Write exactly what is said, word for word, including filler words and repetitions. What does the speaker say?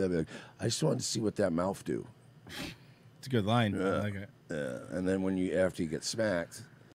I'd be like, I just wanted to see what that mouth do. It's a good line. Yeah. I like it. Yeah. And then when you after you get smacked,